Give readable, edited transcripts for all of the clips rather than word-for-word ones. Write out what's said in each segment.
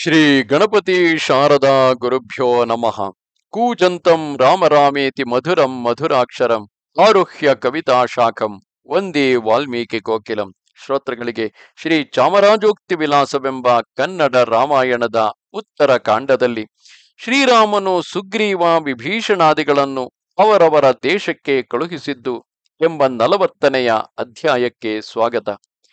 ಶ್ರೀ ಗಣಪತಿ ಶಾರದಾ ಗುರುಭ್ಯೋ ನಮಃ. ಕೂಜಂತಂ ರಾಮ ರಾಮೇತಿ ಮಧುರಂ ಮಧುರಾಕ್ಷರಂ ಆರುಹ್ಯ ಕವಿತಾ ಶಾಖಂ ವಂದೇ ವಾಲ್ಮೀಕಿ ಕೋಕಿಲಂ. ಶ್ರೋತೃಗಳಿಗೆ ಶ್ರೀ ಚಾಮರಾಜೋಕ್ತಿ ವಿಲಾಸವೆಂಬ ಕನ್ನಡ ರಾಮಾಯಣದ ಉತ್ತರ ಕಾಂಡದಲ್ಲಿ ಶ್ರೀರಾಮನು ಸುಗ್ರೀವ ವಿಭೀಷಣಾದಿಗಳನ್ನು ಅವರವರ ದೇಶಕ್ಕೆ ಕಳುಹಿಸಿದ್ದು ಎಂಬ 40ನೆಯ ಅಧ್ಯಾಯಕ್ಕೆ ಸ್ವಾಗತ.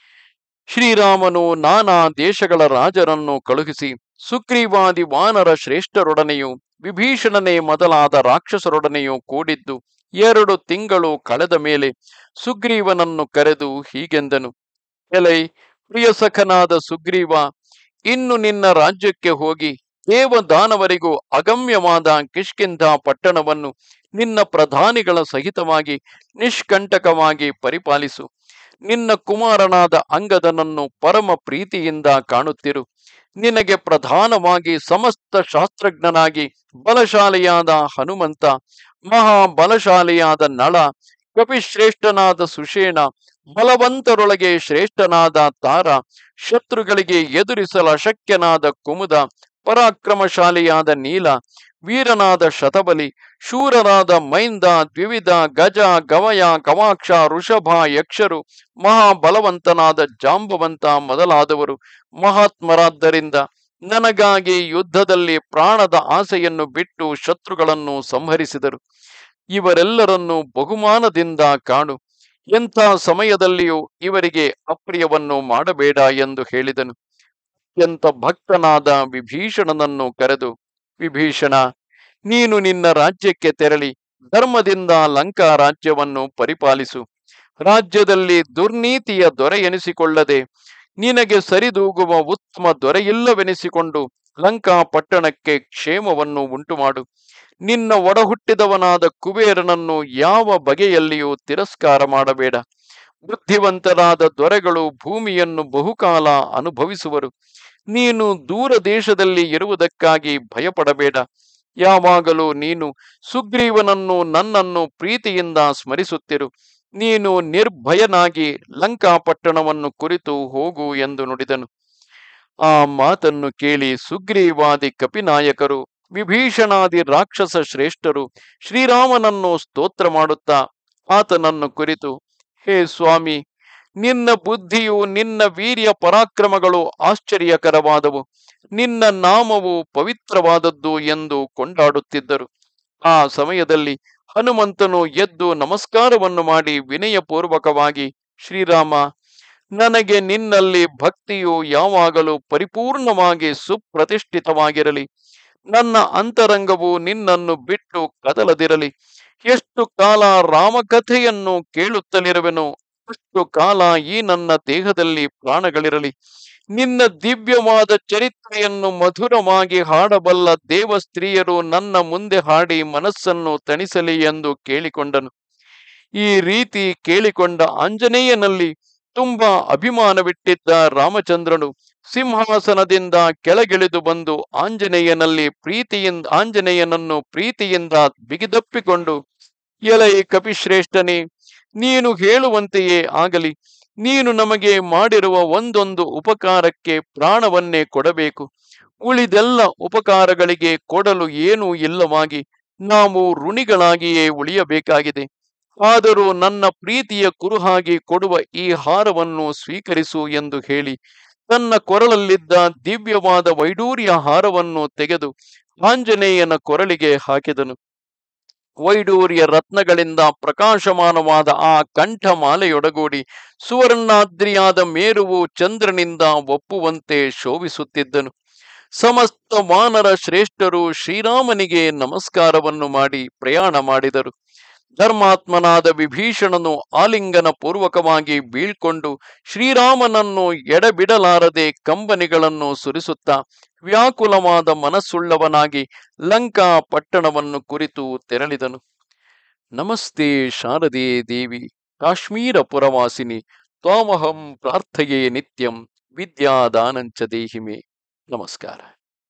ಶ್ರೀರಾಮನು ನಾನಾ ದೇಶಗಳ ರಾಜರನ್ನು ಕಳುಹಿಸಿ ಸುಗ್ರೀವಾದಿ ವಾನರ ಶ್ರೇಷ್ಠರೊಡನೆಯೂ ವಿಭೀಷಣನೇ ಮೊದಲಾದ ರಾಕ್ಷಸರೊಡನೆಯೂ ಕೂಡಿದ್ದು 2 ತಿಂಗಳು ಕಳೆದ ಮೇಲೆ ಸುಗ್ರೀವನನ್ನು ಕರೆದು ಹೀಗೆಂದನು. ಎಲೈ ಪ್ರಿಯಸಖನಾದ ಸುಗ್ರೀವ, ಇನ್ನು ನಿನ್ನ ರಾಜ್ಯಕ್ಕೆ ಹೋಗಿ ದೇವದಾನವರಿಗೂ ಅಗಮ್ಯವಾದ ಕಿಷ್ಕಿಂಧ ಪಟ್ಟಣವನ್ನು ನಿನ್ನ ಪ್ರಧಾನಿಗಳ ಸಹಿತವಾಗಿ ನಿಷ್ಕಂಟಕವಾಗಿ ಪರಿಪಾಲಿಸು. ನಿನ್ನ ಕುಮಾರನಾದ ಅಂಗದನನ್ನು ಪರಮ ಪ್ರೀತಿಯಿಂದ ಕಾಣುತ್ತಿರು. ನಿನಗೆ ಪ್ರಧಾನವಾಗಿ ಸಮಸ್ತ ಶಾಸ್ತ್ರಜ್ಞನಾಗಿ ಬಲಶಾಲಿಯಾದ ಹನುಮಂತ, ಮಹಾಬಲಶಾಲಿಯಾದ ನಳ, ಕಪಿಶ್ರೇಷ್ಠನಾದ ಸುಷೇಣ, ಬಲವಂತರೊಳಗೆ ಶ್ರೇಷ್ಠನಾದ ತಾರ, ಶತ್ರುಗಳಿಗೆ ಎದುರಿಸಲು ಅಶಕ್ಯನಾದ ಕುಮುದ, ಪರಾಕ್ರಮಶಾಲಿಯಾದ ನೀಲ, ವೀರನಾದ ಶತಬಲಿ, ಶೂರರಾದ ಮೈಂದ, ದ್ವಿವಿಧ, ಗಜ, ಗವಯ, ಕವಾಕ್ಷ, ಋಷಭ, ಯಕ್ಷರು, ಮಹಾಬಲವಂತನಾದ ಜಾಂಬವಂತ ಮೊದಲಾದವರು ಮಹಾತ್ಮರಾದ್ದರಿಂದ ನನಗಾಗಿ ಯುದ್ಧದಲ್ಲಿ ಪ್ರಾಣದ ಆಸೆಯನ್ನು ಬಿಟ್ಟು ಶತ್ರುಗಳನ್ನು ಸಂಹರಿಸಿದರು. ಇವರೆಲ್ಲರನ್ನು ಬಹುಮಾನದಿಂದ ಕಾಣು. ಎಂಥ ಸಮಯದಲ್ಲಿಯೂ ಇವರಿಗೆ ಅಪ್ರಿಯವನ್ನು ಮಾಡಬೇಡ ಎಂದು ಹೇಳಿದನು. ಅತ್ಯಂತ ಭಕ್ತನಾದ ವಿಭೀಷಣನನ್ನು ಕರೆದು, ವಿಭೀಷಣ, ನೀನು ನಿನ್ನ ರಾಜ್ಯಕ್ಕೆ ತೆರಳಿ ಧರ್ಮದಿಂದ ಲಂಕಾ ರಾಜ್ಯವನ್ನು ಪರಿಪಾಲಿಸು. ರಾಜ್ಯದಲ್ಲಿ ದುರ್ನೀತಿಯ ದೊರೆ ಎನಿಸಿಕೊಳ್ಳದೆ ನಿನಗೆ ಸರಿದೂಗುವ ಉತ್ತಮ ದೊರೆಯಿಲ್ಲವೆನಿಸಿಕೊಂಡು ಲಂಕಾ ಪಟ್ಟಣಕ್ಕೆ ಕ್ಷೇಮವನ್ನು ಉಂಟುಮಾಡು. ನಿನ್ನ ಒಡಹುಟ್ಟಿದವನಾದ ಕುಬೇರನನ್ನು ಯಾವ ಬಗೆಯಲ್ಲಿಯೂ ತಿರಸ್ಕಾರ ಮಾಡಬೇಡ. ಬುದ್ಧಿವಂತರಾದ ದೊರೆಗಳು ಭೂಮಿಯನ್ನು ಬಹುಕಾಲ ಅನುಭವಿಸುವರು. ನೀನು ದೂರ ದೇಶದಲ್ಲಿ ಇರುವುದಕ್ಕಾಗಿ ಭಯಪಡಬೇಡ. ಯಾವಾಗಲೂ ನೀನು ಸುಗ್ರೀವನನ್ನು ನನ್ನನ್ನು ಪ್ರೀತಿಯಿಂದ ಸ್ಮರಿಸುತ್ತಿರು. ನೀನು ನಿರ್ಭಯನಾಗಿ ಲಂಕಾಪಟ್ಟಣವನ್ನು ಕುರಿತು ಹೋಗು ಎಂದು ನುಡಿದನು. ಆ ಮಾತನ್ನು ಕೇಳಿ ಸುಗ್ರೀವಾದಿ ಕಪಿನಾಯಕರು, ವಿಭೀಷಣಾದಿ ರಾಕ್ಷಸ ಶ್ರೇಷ್ಠರು ಶ್ರೀರಾಮನನ್ನು ಸ್ತೋತ್ರ ಮಾಡುತ್ತಾ ಆತನನ್ನು ಕುರಿತು, ಹೇ ಸ್ವಾಮಿ, ನಿನ್ನ ಬುದ್ಧಿಯು ನಿನ್ನ ವೀರ್ಯ ಪರಾಕ್ರಮಗಳು ಆಶ್ಚರ್ಯಕರವಾದವು, ನಿನ್ನ ನಾಮವು ಪವಿತ್ರವಾದದ್ದು ಎಂದು ಕೊಂಡಾಡುತ್ತಿದ್ದರು. ಆ ಸಮಯದಲ್ಲಿ ಹನುಮಂತನು ಎದ್ದು ನಮಸ್ಕಾರವನ್ನು ಮಾಡಿ ವಿನಯಪೂರ್ವಕವಾಗಿ, ಶ್ರೀರಾಮ, ನನಗೆ ನಿನ್ನಲ್ಲಿ ಭಕ್ತಿಯು ಯಾವಾಗಲೂ ಪರಿಪೂರ್ಣವಾಗಿ ಸುಪ್ರತಿಷ್ಠಿತವಾಗಿರಲಿ. ನನ್ನ ಅಂತರಂಗವು ನಿನ್ನನ್ನು ಬಿಟ್ಟು ಕದಲದಿರಲಿ. ಎಷ್ಟು ಕಾಲ ರಾಮಕಥೆಯನ್ನು ಕೇಳುತ್ತಲಿರುವೆನೋ ಅಷ್ಟು ಕಾಲ ಈ ನನ್ನ ದೇಹದಲ್ಲಿ ಪ್ರಾಣಗಳಿರಲಿ. ನಿನ್ನ ದಿವ್ಯವಾದ ಚರಿತ್ರೆಯನ್ನು ಮಧುರವಾಗಿ ಹಾಡಬಲ್ಲ ದೇವಸ್ತ್ರೀಯರು ನನ್ನ ಮುಂದೆ ಹಾಡಿ ಮನಸ್ಸನ್ನು ತಣಿಸಲಿ ಎಂದು ಕೇಳಿಕೊಂಡನು. ಈ ರೀತಿ ಕೇಳಿಕೊಂಡ ಆಂಜನೇಯನಲ್ಲಿ ತುಂಬಾ ಅಭಿಮಾನವಿಟ್ಟಿದ್ದ ರಾಮಚಂದ್ರನು ಸಿಂಹಾಸನದಿಂದ ಕೆಳಗಿಳಿದು ಬಂದು ಆಂಜನೇಯನನ್ನು ಪ್ರೀತಿಯಿಂದ ಬಿಗಿದಪ್ಪಿಕೊಂಡು, ಎಲೈ ಕಪಿಶ್ರೇಷ್ಠನೇ, ನೀನು ಹೇಳುವಂತೆಯೇ ಆಗಲಿ. ನೀನು ನಮಗೆ ಮಾಡಿರುವ ಒಂದೊಂದು ಉಪಕಾರಕ್ಕೆ ಪ್ರಾಣವನ್ನೇ ಕೊಡಬೇಕು. ಉಳಿದೆಲ್ಲ ಉಪಕಾರಗಳಿಗೆ ಕೊಡಲು ಏನೂ ಇಲ್ಲವಾಗಿ ನಾವು ಋಣಿಗಳಾಗಿಯೇ ಉಳಿಯಬೇಕಾಗಿದೆ. ಆದರೂ ನನ್ನ ಪ್ರೀತಿಯ ಕುರುಹಾಗಿ ಕೊಡುವ ಈ ಹಾರವನ್ನು ಸ್ವೀಕರಿಸು ಎಂದು ಹೇಳಿ ತನ್ನ ಕೊರಳಲ್ಲಿದ್ದ ದಿವ್ಯವಾದ ವೈಡೂರ್ಯ ಹಾರವನ್ನು ತೆಗೆದು ಆಂಜನೇಯನ ಕೊರಳಿಗೆ ಹಾಕಿದನು. ವೈಡೂರ್ಯ ರತ್ನಗಳಿಂದ ಪ್ರಕಾಶಮಾನವಾದ ಆ ಕಂಠಮಾಲೆಯೊಡಗೂಡಿ ಸುವರ್ಣಾದ್ರಿಯಾದ ಮೇರುವು ಚಂದ್ರನಿಂದ ಒಪ್ಪುವಂತೆ ಶೋಭಿಸುತ್ತಿದ್ದನು. ಸಮಸ್ತ ವಾನರ ಶ್ರೇಷ್ಠರು ಶ್ರೀರಾಮನಿಗೆ ನಮಸ್ಕಾರವನ್ನು ಮಾಡಿ ಪ್ರಯಾಣ ಮಾಡಿದರು. ಧರ್ಮಾತ್ಮನಾದ ವಿಭೀಷಣನು ಆಲಿಂಗನ ಪೂರ್ವಕವಾಗಿ ಬೀಳ್ಕೊಂಡು ಶ್ರೀರಾಮನನ್ನು ಎಡಬಿಡಲಾರದೆ ಕಂಬನಿಗಳನ್ನು ಸುರಿಸುತ್ತಾ ವ್ಯಾಕುಲವಾದ ಮನಸ್ಸುಳ್ಳವನಾಗಿ ಲಂಕಾ ಪಟ್ಟಣವನ್ನು ಕುರಿತು ತೆರಳಿದನು. ನಮಸ್ತೆ ಶಾರದೆ ದೇವಿ ಕಾಶ್ಮೀರ ಪುರವಾಸಿನಿ, ತ್ವಾಮಹಂ ಪ್ರಾರ್ಥಯೇ ನಿತ್ಯಂ ವಿದ್ಯಾದಾನಂಚ ದೇಹಿಮೆ. ನಮಸ್ಕಾರ.